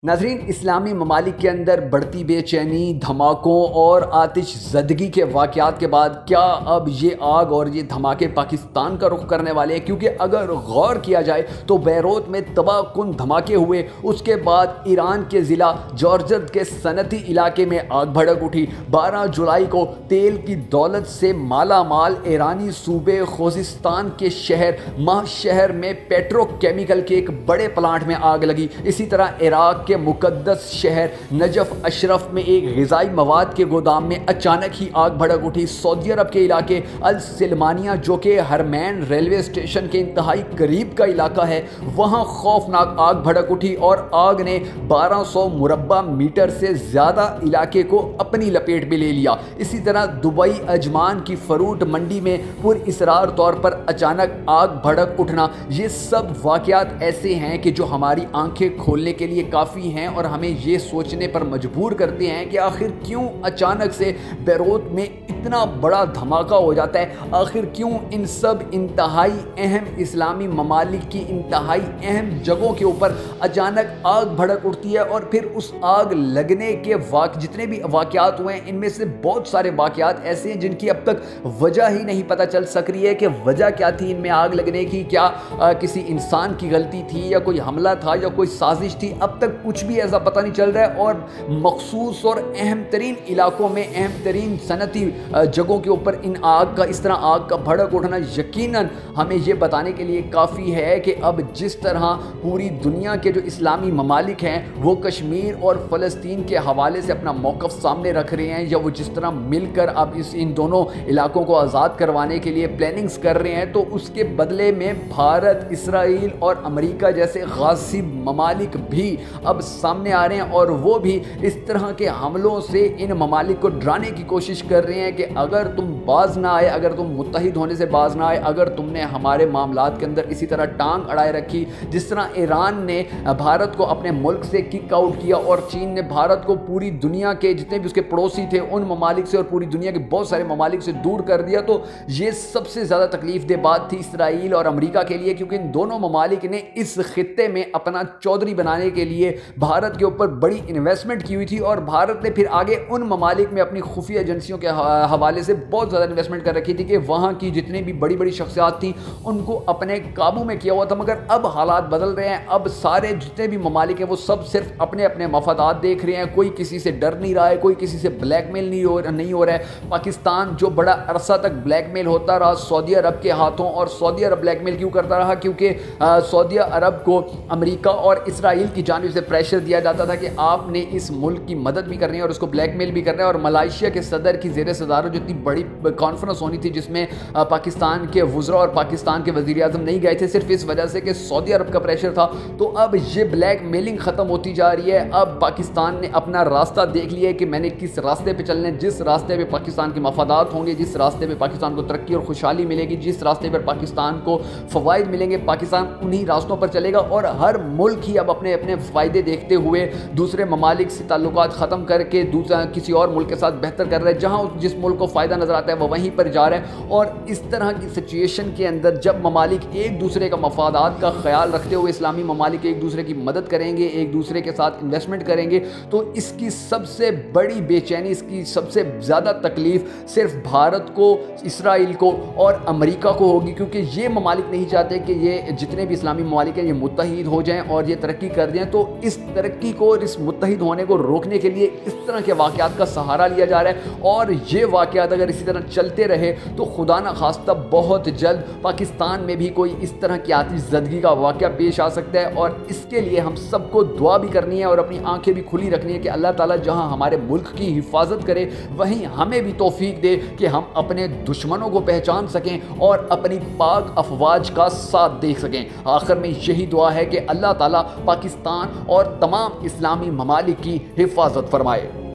नाज़रीन, इस्लामी ममालिक के अंदर बढ़ती बेचैनी, धमाकों और आतिश ज़दगी के वाक़यात के बाद क्या अब ये आग और ये धमाके पाकिस्तान का रुख करने वाले हैं? क्योंकि अगर गौर किया जाए तो बैरूत में तबाहकुन धमाके हुए, उसके बाद ईरान के ज़िला जॉर्जत के सनती इलाके में आग भड़क उठी। 12 जुलाई को तेल की दौलत से माला माल ईरानी सूबे खोजिस्तान के शहर माह शहर में पेट्रोकेमिकल के एक बड़े प्लांट में आग लगी। इसी तरह इराक के मुकद्दस शहर नजफ अशरफ में एक ग़िज़ाई मवाद के गोदाम में अचानक ही आग भड़क उठी। सऊदी अरब के इलाके अल सलमानिया, जो कि हरमैन रेलवे स्टेशन के इंतहाई करीब का इलाका है, वहाँ खौफनाक आग भड़क उठी और आग ने 1200 मुरब्बा मीटर से ज़्यादा इलाके को अपनी लपेट में ले लिया। इसी तरह दुबई अजमान की फरूट मंडी में पुरअसरार तौर पर अचानक आग भड़क उठना, ये सब वाक़यात ऐसे हैं कि जो हमारी आंखें खोलने के लिए काफ़ी हैं और हमें ये सोचने पर मजबूर करते हैं कि आखिर क्यों अचानक से बैरूत में इतना बड़ा धमाका हो जाता है। आखिर क्यों इन सब इंतहाई अहम इस्लामी ममालिक की इंतहाई अहम जगहों के ऊपर अचानक आग भड़क उठती है। और फिर उस आग लगने के जितने भी वाक़यात हुए हैं, इनमें से बहुत सारे वाक़यात ऐसे हैं जिनकी अब तक वजह ही नहीं पता चल सक रही है कि वजह क्या थी इनमें आग लगने की। क्या किसी इंसान की गलती थी या कोई हमला था या कोई साजिश थी? अब तक कुछ भी ऐसा पता नहीं चल रहा है। और मखसूस और अहम तरीन इलाकों में, अहम तरीन सनती जगहों के ऊपर इस तरह आग का भड़क उठना यकीनन हमें ये बताने के लिए काफ़ी है कि अब जिस तरह पूरी दुनिया के जो इस्लामी ममालिक हैं वो कश्मीर और फ़लस्तीन के हवाले से अपना मौक़िफ़ सामने रख रहे हैं, या वो जिस तरह मिलकर अब इन दोनों इलाकों को आज़ाद करवाने के लिए प्लानिंग्स कर रहे हैं, तो उसके बदले में भारत, इसराइल और अमेरिका जैसे गासिब ममालिक भी अब सामने आ रहे हैं और वो भी इस तरह के हमलों से इन ममालिक को डराने की कोशिश कर रहे हैं कि अगर तुम बाज ना आए, अगर तुम मुत्तहिद होने से बाज ना आए, अगर तुमने हमारे मामलात के अंदर इसी तरह टांग अड़ाए रखी, जिस तरह ईरान ने भारत को अपने मुल्क से किक आउट किया और चीन ने भारत को पूरी दुनिया के जितने भी उसके पड़ोसी थे उन ममालिक से और पूरी दुनिया के बहुत सारे ममालिक से दूर कर दिया, तो ये सबसे ज़्यादा तकलीफ दे बात थी इसराइल और अमेरिका के लिए, क्योंकि इन दोनों ममालिक ने इस खित्ते में अपना चौधरी बनाने के लिए भारत के ऊपर बड़ी इन्वेस्टमेंट की हुई थी। और भारत ने फिर आगे उन ममालिक में अपनी खुफिया एजेंसियों के हवाले से बहुत ज़्यादा इन्वेस्टमेंट कर रखी थी कि वहाँ की जितनी भी बड़ी बड़ी शख्सियात थी उनको अपने काबू में किया हुआ था। मगर अब हालात बदल रहे हैं, अब सारे जितने भी ममालिक हैं वो सब सिर्फ अपने अपने मफादात देख रहे हैं। कोई किसी से डर नहीं रहा है, कोई किसी से ब्लैकमेल नहीं हो रहा है। पाकिस्तान जो बड़ा अरसा तक ब्लैकमेल होता रहा सऊदी अरब के हाथों, और सऊदी अरब ब्लैकमेल क्यों करता रहा? क्योंकि सऊदी अरब को अमेरिका और इसराइल की जानिब से प्रेशर दिया जाता था कि आपने इस मुल्क की मदद भी करनी है और उसको ब्लैकमेल भी करना है। और मलाइशिया के सदर की ज़ेर सदारत जो इतनी बड़ी कॉन्फ्रेंस होनी थी जिसमें पाकिस्तान के वज़रा और पाकिस्तान के वज़ीर आज़म नहीं गए थे सिर्फ इस वजह से कि सऊदी अरब का प्रेशर था। तो अब ये ब्लैकमेलिंग ख़त्म होती जा रही है। अब पाकिस्तान ने अपना रास्ता देख लिया है कि मैंने किस रास्ते पर चलना है, जिस रास्ते पर पाकिस्तान के मफादात होंगे, जिस रास्ते पर पाकिस्तान को तरक्की और खुशहाली मिलेगी, जिस रास्ते पर पाकिस्तान को फ़वाइद मिलेंगे, पाकिस्तान उन्हीं रास्तों पर चलेगा। और हर मुल्क ही अब अपने अपने फ़ायदे देखते हुए दूसरे ममालिक से ताल्लुकात ख़त्म करके दूसरा किसी और मुल्क के साथ बेहतर कर रहा है। जहाँ जिस मुल्क को फ़ायदा नज़र आता है वो वहीं पर जा रहा है। और इस तरह की सिचुएशन के अंदर जब ममालिक एक दूसरे का मफादात का ख्याल रखते हुए, इस्लामी ममालिक एक दूसरे की मदद करेंगे, एक दूसरे के साथ इन्वेस्टमेंट करेंगे, तो इसकी सबसे बड़ी बेचैनी, इसकी सबसे ज़्यादा तकलीफ़ सिर्फ भारत को, इसराइल को और अमेरिका को होगी। क्योंकि ये ममालिक नहीं चाहते कि ये जितने भी इस्लामी ममालिक हैं ये मुत्तहिद हो जाएँ और ये तरक्की कर दें। तो इस तरक्की को और इस मुत्तहिद होने को रोकने के लिए इस तरह के वाक़यात का सहारा लिया जा रहा है। और ये वाक़यात अगर इसी तरह चलते रहे तो खुदा न खास्ता बहुत जल्द पाकिस्तान में भी कोई इस तरह की आतिश ज़दगी का वाक़या पेश आ सकता है। और इसके लिए हम सबको दुआ भी करनी है और अपनी आंखें भी खुली रखनी है कि अल्लाह ताला जहां हमारे मुल्क की हिफाजत करे वहीं हमें भी तौफीक दे कि हम अपने दुश्मनों को पहचान सकें और अपनी पाक अफवाज का साथ देख सकें। आखिर में यही दुआ है कि अल्लाह ताला पाकिस्तान और तमाम इस्लामी ममालिक की हिफाजत फरमाए।